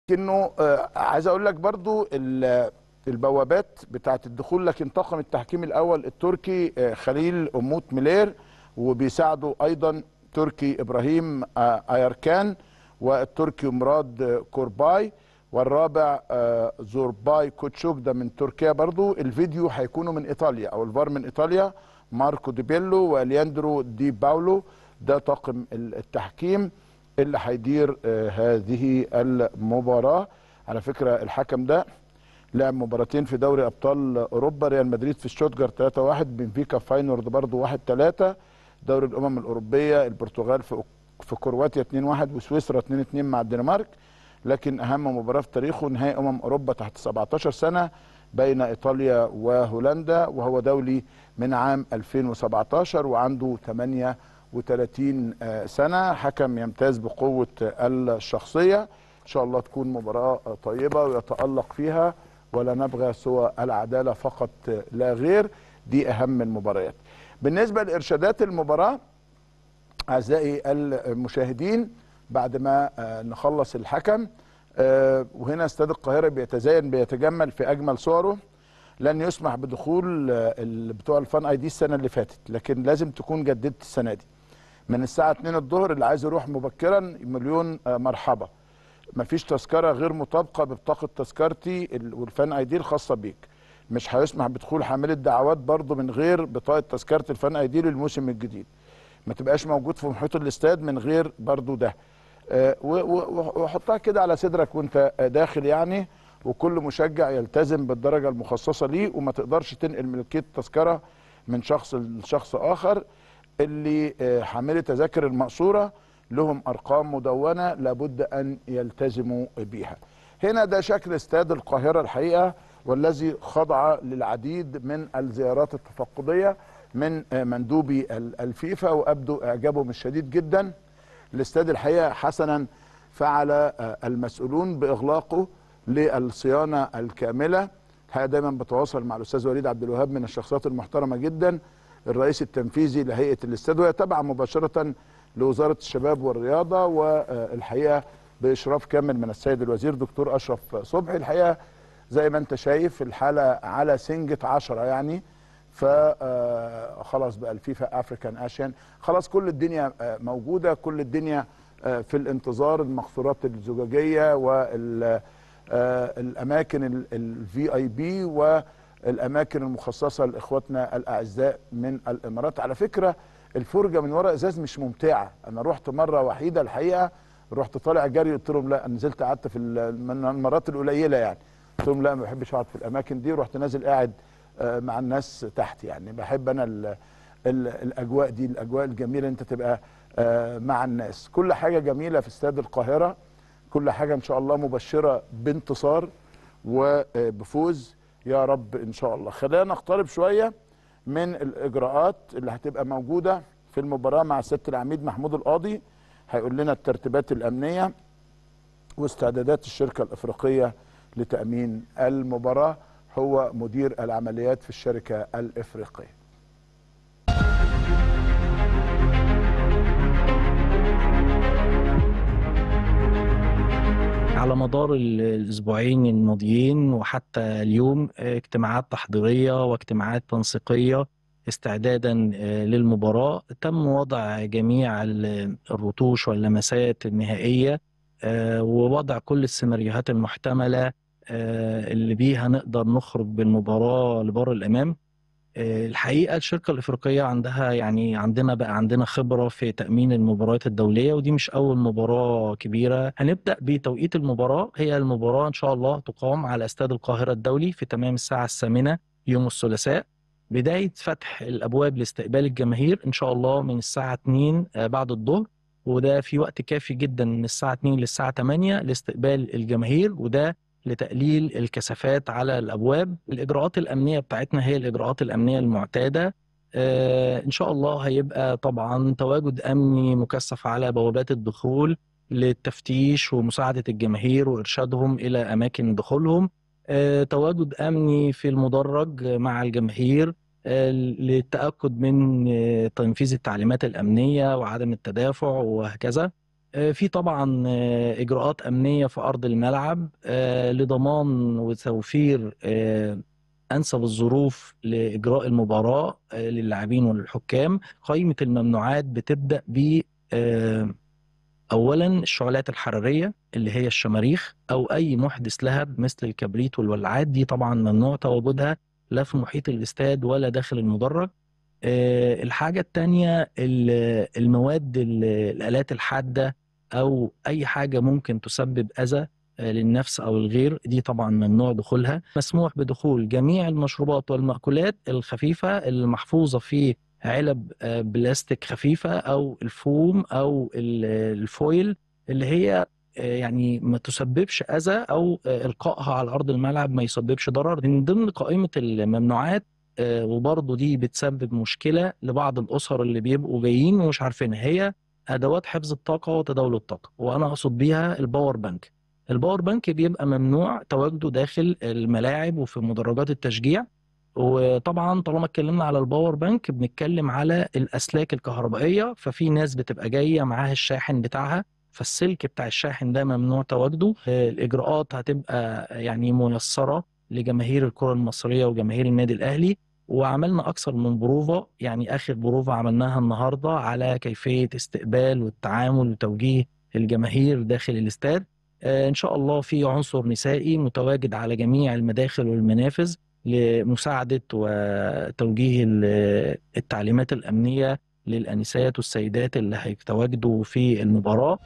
لكنه عايز اقول لك برضو البوابات بتاعه الدخول، لكن طاقم التحكيم الاول التركي خليل اموت ميلير، وبيساعده ايضا تركي ابراهيم ايركان، والتركي مراد كورباي، والرابع زورباي كوتشوك ده من تركيا. برضو الفيديو هيكونوا من ايطاليا او الفار من ايطاليا، ماركو دي بيلو والياندرو دي باولو. ده طاقم التحكيم اللي هيدير هذه المباراة. على فكرة الحكم ده لعب مباراتين في دوري ابطال اوروبا، ريال مدريد في شتوتجارت 3-1، بنفيكا فاينورد برضو 1-3، دوري الامم الاوروبيه البرتغال في كرواتيا 2-1، وسويسرا 2-2 مع الدنمارك. لكن اهم مباراه في تاريخه نهائي اوروبا تحت 17 سنه بين ايطاليا وهولندا، وهو دولي من عام 2017 وعنده 38 سنه. حكم يمتاز بقوه الشخصيه. ان شاء الله تكون مباراه طيبه ويتالق فيها، ولا نبغى سوى العداله فقط لا غير. دي اهم المباريات. بالنسبه لارشادات المباراه اعزائي المشاهدين، بعد ما نخلص الحكم، وهنا استاد القاهره بيتزين بيتجمل في اجمل صوره. لن يسمح بدخول بتوع الفان اي دي السنه اللي فاتت، لكن لازم تكون جددت السنه دي من الساعه 2 الظهر. اللي عايز يروح مبكرا مليون مرحبا. مفيش تذكره غير مطابقه ببطاقه تذكرتي والفان اي دي الخاصه بيك. مش هيسمح بدخول حامل الدعوات برضو من غير بطاقه تذكره الفان اي دي للموسم الجديد. ما تبقاش موجود في محيط الاستاد من غير برضو ده. وحطها كده على صدرك وانت داخل يعني. وكل مشجع يلتزم بالدرجه المخصصه ليه، وما تقدرش تنقل ملكيه التذكره من شخص لشخص اخر. اللي حاملي تذاكر المقصوره لهم ارقام مدونه لابد ان يلتزموا بيها. هنا ده شكل استاد القاهره الحقيقه، والذي خضع للعديد من الزيارات التفقديه من مندوبي الفيفا، وابدوا اعجابهم الشديد جدا. الاستاد الحقيقه حسنا فعل المسؤولون باغلاقه للصيانه الكامله. الحقيقه دايما بتواصل مع الاستاذ وليد عبد الوهاب، من الشخصيات المحترمه جدا، الرئيس التنفيذي لهيئه الاستاد، وهي تابعه مباشره لوزاره الشباب والرياضه، والحقيقه باشراف كامل من السيد الوزير دكتور اشرف صبحي. الحقيقه زي ما انت شايف الحاله على سنجة 10 يعني. فخلاص بقى الفيفا افريكان اشيان خلاص، كل الدنيا موجوده، كل الدنيا في الانتظار. المقصورات الزجاجيه والاماكن الفي اي بي والاماكن المخصصه لاخواتنا الاعزاء من الامارات. على فكره الفرجه من وراء ازاز مش ممتعه. انا رحت مره وحيده الحقيقه، رحت طالع جري، قلت لهم لا، نزلت قعدت في من المرات القليله يعني، قلت لهم لا ما بحبش اقعد في الاماكن دي، ورحت نازل قاعد مع الناس تحت. يعني بحب انا الاجواء دي، الاجواء الجميله، انت تبقى مع الناس. كل حاجه جميله في استاد القاهره، كل حاجه ان شاء الله مبشره بانتصار وبفوز يا رب ان شاء الله. خلينا نقترب شويه من الاجراءات اللي هتبقى موجوده في المباراه مع سياده العميد محمود القاضي. هيقول لنا الترتيبات الامنيه واستعدادات الشركه الافريقيه لتامين المباراه. هو مدير العمليات في الشركه الافريقيه. على مدار الأسبوعين الماضيين وحتى اليوم اجتماعات تحضيرية واجتماعات تنسيقية استعدادا للمباراة. تم وضع جميع الرتوش واللمسات النهائية، ووضع كل السيناريوهات المحتملة اللي بيها نقدر نخرج بالمباراة لبر الأمام. الحقيقة الشركة الإفريقية عندنا خبرة في تأمين المباريات الدولية، ودي مش أول مباراة كبيرة. هنبدأ بتوقيت المباراة. هي المباراة إن شاء الله تقام على استاد القاهرة الدولي في تمام الساعة 8 يوم الثلاثاء. بداية فتح الأبواب لاستقبال الجماهير إن شاء الله من الساعة 2 بعد الظهر، وده في وقت كافي جدا من الساعة 2 للساعة 8 لاستقبال الجماهير، وده لتقليل الكثافات على الأبواب. الإجراءات الأمنية بتاعتنا هي الإجراءات الأمنية المعتادة. إن شاء الله هيبقى طبعا تواجد أمني مكثف على بوابات الدخول للتفتيش ومساعدة الجماهير وإرشادهم إلى أماكن دخولهم. تواجد أمني في المدرج مع الجماهير للتأكد من تنفيذ التعليمات الأمنية وعدم التدافع وهكذا. في طبعا إجراءات أمنية في أرض الملعب لضمان وتوفير أنسب الظروف لإجراء المباراة للاعبين وللحكام. قائمة الممنوعات بتبدأ ب أولا الشعلات الحرارية اللي هي الشماريخ أو أي محدث لهب مثل الكبريت والولاعات، دي طبعا ممنوع تواجدها لا في محيط الاستاد ولا داخل المدرج. الحاجة التانية المواد الآلات الحادة أو أي حاجة ممكن تسبب أذى للنفس أو الغير، دي طبعا ممنوع دخولها. مسموح بدخول جميع المشروبات والمأكولات الخفيفة المحفوظة في علب بلاستيك خفيفة أو الفوم أو الفويل اللي هي يعني ما تسببش أذى أو إلقائها على أرض الملعب ما يسببش ضرر. من ضمن قائمة الممنوعات وبرضه دي بتسبب مشكلة لبعض الأسر اللي بيبقوا جايين ومش عارفين، هي أدوات حفظ الطاقة وتداول الطاقة، وأنا أقصد بيها الباور بانك. الباور بانك بيبقى ممنوع تواجده داخل الملاعب وفي مدرجات التشجيع. وطبعا طالما اتكلمنا على الباور بانك بنتكلم على الأسلاك الكهربائية، ففي ناس بتبقى جاية معاها الشاحن بتاعها، فالسلك بتاع الشاحن ده ممنوع تواجده. الإجراءات هتبقى يعني ميسرة لجماهير الكرة المصرية وجماهير النادي الأهلي. وعملنا أكثر من بروفة، يعني آخر بروفة عملناها النهاردة على كيفية استقبال والتعامل وتوجيه الجماهير داخل الاستاد. إن شاء الله في عنصر نسائي متواجد على جميع المداخل والمنافذ لمساعدة وتوجيه التعليمات الأمنية للأنسات والسيدات اللي هيتواجدوا في المباراة.